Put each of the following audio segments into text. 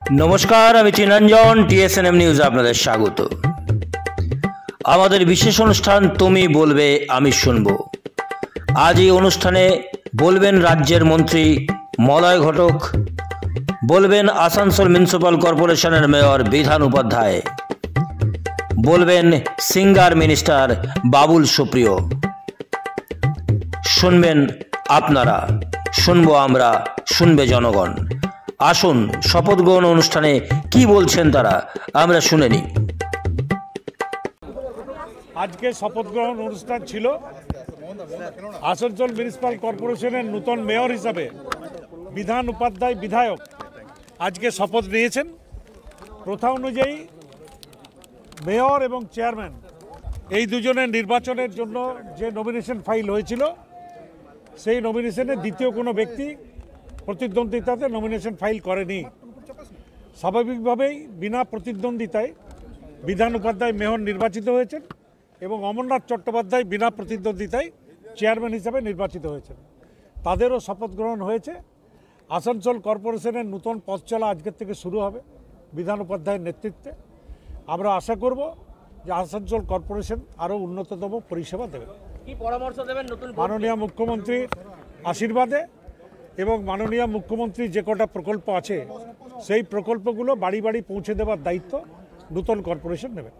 नमस्कार আমি Chiranjan TSNM news আপনাদের স্বাগত। আমাদের বিশেষ অনুষ্ঠান তুমি বলবে আমি শুনবো। আজ এই অনুষ্ঠানে বলবেন রাজ্যের মন্ত্রী মলয় ঘটক, বলবেন আসানসোল মিউনিসিপ্যাল কর্পোরেশনের মেয়র বিধান উপাধ্যায়, বলবেন সিঙ্গার মিনিস্টার বাবুল সুপ্রিয়। শুনবেন আপনারা, শুনবো আমরা, শুনবে জনগণ। আসুন শপথ গ্রহণ অনুষ্ঠানে কি বলছেন তারা আমরা শুনে নিই। আজকে শপথ গ্রহণ অনুষ্ঠান ছিল। আসানসোল মিউনিসিপ্যাল কর্পোরেশনের নতুন মেয়র হিসাবে বিধান উপাধ্যায় বিধায়ক আজকে শপথ নিয়েছেন। প্রথা অনুযায়ী মেয়র এবং চেয়ারম্যান এই দুজনের নির্বাচনের জন্য যে নমিনেশন ফাইল হয়েছিল সেই নমিনেশনে দ্বিতীয় কোনো ব্যক্তি প্রতিদ্বন্দ্বিতাতে নমিনেশন ফাইল করেনি। স্বাভাবিকভাবেই বিনা প্রতিদ্বন্দ্বিতায় বিধান উপাধ্যায় মেয়র নির্বাচিত হয়েছেন এবং অমরনাথ চট্টোপাধ্যায় বিনা প্রতিদ্বন্দ্বিতায় চেয়ারম্যান হিসাবে নির্বাচিত হয়েছেন। তাদেরও শপথ গ্রহণ হয়েছে। আসানসোল কর্পোরেশনের নতুন পথ চলা আজকের থেকে শুরু হবে বিধান উপাধ্যায়ের নেতৃত্বে। আমরা আশা করব যে আসানসোল কর্পোরেশন আরও উন্নততম পরিষেবা দেবে। কি পরামর্শ দেবেন নতুন মাননীয় মুখ্যমন্ত্রীর আশীর্বাদে এবং মাননীয় মুখ্যমন্ত্রী যে কটা প্রকল্প আছে সেই প্রকল্পগুলো বাড়ি বাড়ি পৌঁছে দেওয়ার দায়িত্ব নতুন কর্পোরেশন নেবে।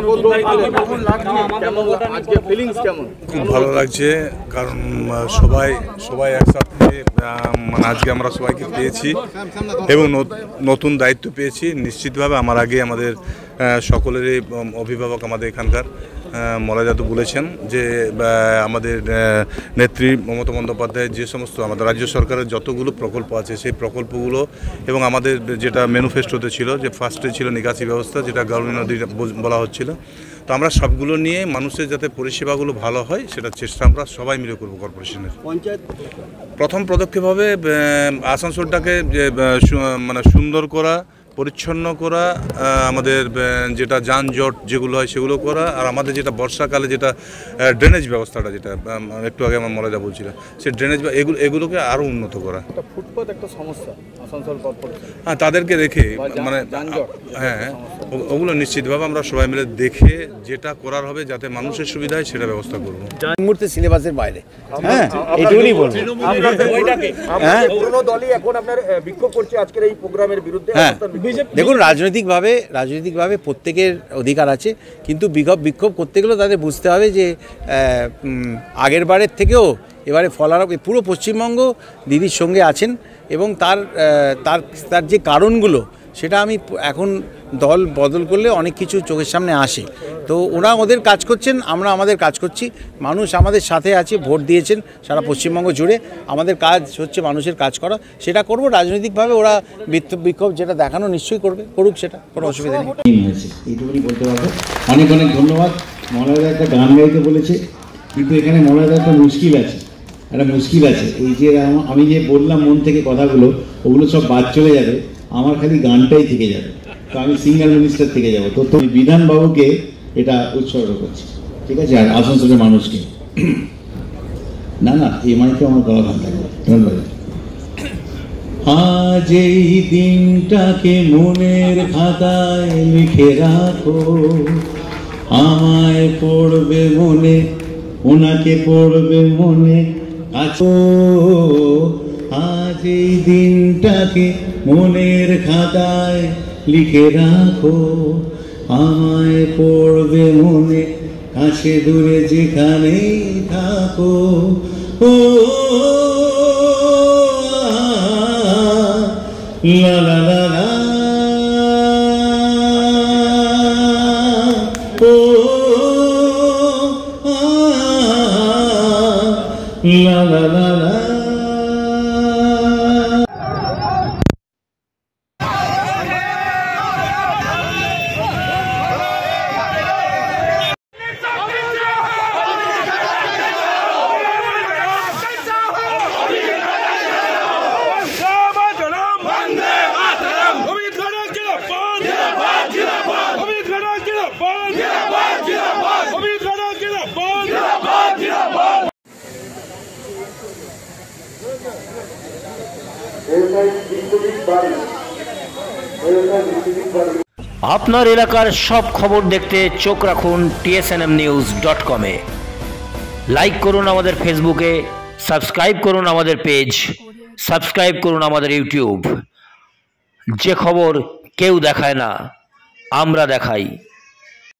খুব ভালো লাগছে, কারণ সবাই একসাথে মানে আজকে আমরা সবাইকে পেয়েছি এবং নতুন দায়িত্ব পেয়েছি। নিশ্চিতভাবে আমার আগে আমাদের সকলেরই অভিভাবক আমাদের এখানকার মলয় দাদু বলেছেন যে আমাদের নেত্রী মমতা বন্দ্যোপাধ্যায়ের যে সমস্ত আমাদের রাজ্য সরকারের যতগুলো প্রকল্প আছে সেই প্রকল্পগুলো এবং আমাদের যেটা ম্যানিফেস্টোতে ছিল যে ফার্স্টে ছিল নিকাশি ব্যবস্থা, যেটা গৌরী নদী বলা হচ্ছিল, তো আমরা সবগুলো নিয়ে মানুষের যাতে পরিষেবাগুলো ভালো হয় সেটার চেষ্টা আমরা সবাই মিলে করবো। কর্পোরেশনের প্রথম পদক্ষেপ হবে আসানসোলটাকে মানে সুন্দর করা, পরিচ্ছন্ন করা, আমাদের যেটা যানজট যেগুলো হয় সেগুলো করা, আর আমাদের যেটা বর্ষাকালে যেটা ড্রেনেজ ব্যবস্থাটা, যেটা একটু আগে আমার মলয়দা বলছিল, সেই ড্রেনেজ এগুলোকে আরও উন্নত করা। ফুটপাত একটা সমস্যা আসানসোল কর্পোরেশন, হ্যাঁ তাদেরকে রেখে মানে হ্যাঁ ওগুলো নিশ্চিতভাবে আমরা সবাই মিলে দেখে যেটা করার হবে যাতে মানুষের সুবিধা হয় সেটা ব্যবস্থা করবো। এই মুহূর্তে সিলেবাসের বাইরে, হ্যাঁ এইটুকুই বলবো। দেখুন, রাজনৈতিকভাবে প্রত্যেকের অধিকার আছে, কিন্তু বিক্ষোভ করতে গেলেও তাদের বুঝতে হবে যে আগের বারের থেকেও এবারে ফলার পুরো পশ্চিমবঙ্গ দিদির সঙ্গে আছেন এবং তার যে কারণগুলো সেটা আমি এখন দল বদল করলে অনেক কিছু চোখের সামনে আসে। তো ওরা ওদের কাজ করছেন, আমরা আমাদের কাজ করছি। মানুষ আমাদের সাথে আছে, ভোট দিয়েছেন সারা পশ্চিমবঙ্গ জুড়ে। আমাদের কাজ হচ্ছে মানুষের কাজ করা, সেটা করব। রাজনৈতিকভাবে ওরা বিক্ষোভ যেটা দেখানো নিশ্চয়ই করুক, সেটা কোনো অসুবিধা নেই। এইটুকুনি বলতে পারবো। অনেক ধন্যবাদ। মলয়দা একটা গান গাইতে বলেছে, কিন্তু এখানে মলয়দা একটা মুশকিল আছে। এই যে আমি যে বললাম মন থেকে কথাগুলো, ওগুলো সব বাদ চলে যাবে, আমার খালি গানটাই থেকে যাবে। তো আমি সিঙ্গার মিনিস্টার থেকে যাবো। তো তুমি বিধানবাবুকে এটা উৎসর্গ করছি, ঠিক আছে? আর আসানসোলের মানুষকে না এই মাইকে আমার গলা ভালো লাগবে। ধন্যবাদ। আজ এই দিনটাকে মনের খাতায় লিখে রাখো, আমায় পড়বে মনে, ওনাকে পড়বে মনে। আজ এই দিনটাকে মনের খাতায় লিখে রাখো, আমায় পড়বে মনে, কাছে দূরে যেখানেই থাকো। ও লা লা লা লা, ও লা লা লা লা। বিশ্বজিৎ বাড়ি আপনার এলাকার সব খবর দেখতে চোখ রাখুন tsnmnews.com-এ। লাইক করুন আমাদের ফেসবুকে, সাবস্ক্রাইব করুন আমাদের পেজ, সাবস্ক্রাইব করুন আমাদের ইউটিউব। যে খবর কেউ দেখায় না, আমরা দেখাই।